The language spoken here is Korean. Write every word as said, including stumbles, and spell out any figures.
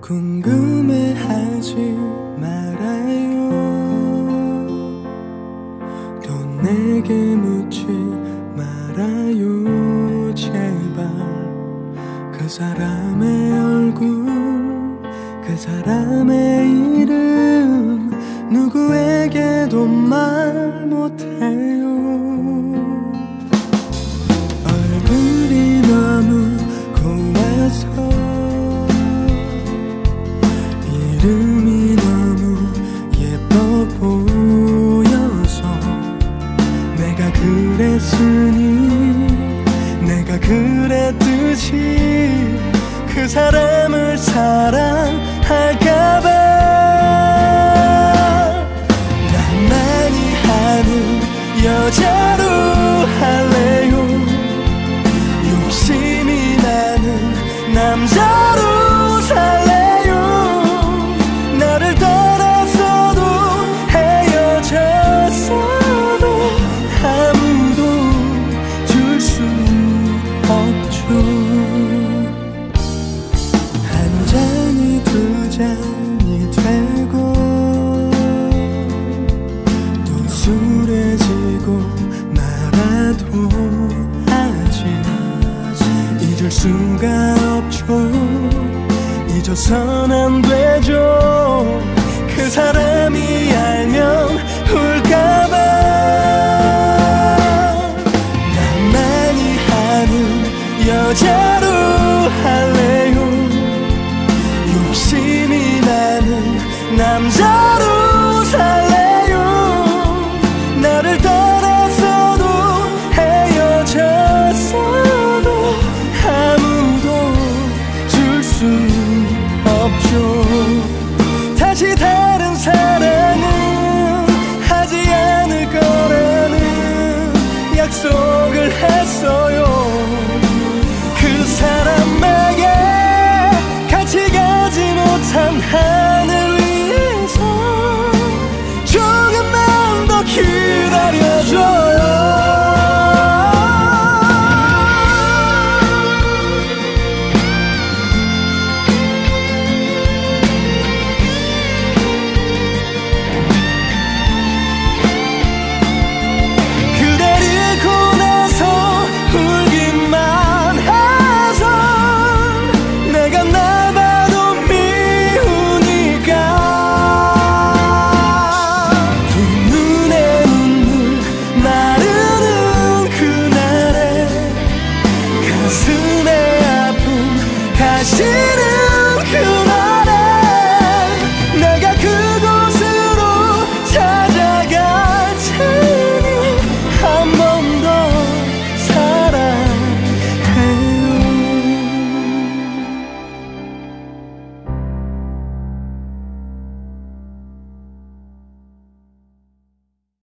궁금해하지 말아요. 또 내게 묻지 말아요. 제발 그 사람의 얼굴, 그 사람의 이름 누구에게도 말 못해요. 얼굴이 너무 고와서, 이름이 너무 예뻐 보여서, 내가 그랬으니 내가 그랬듯이 그 사람을 사랑할까봐 나만이 하는 여자로 할래요. 욕심이 많은 남자로 살래요. 나를 떠났어도 헤어졌어도 아무도 줄 수 없죠. 한 잔이 두 잔이 되고 또 술해지고 말아도 아직 잊을 수가 없죠. 잊어선 안 되죠. 그 사람이 알면 울까봐 나만이 하는 여자로 할래요. 욕심이 많은 남자로 살래요. 나를 떠났어도 헤어졌어도 아무도 줄 수 없죠. 다시 다른 사랑은 하지 않을 거라는 약속을 했어요.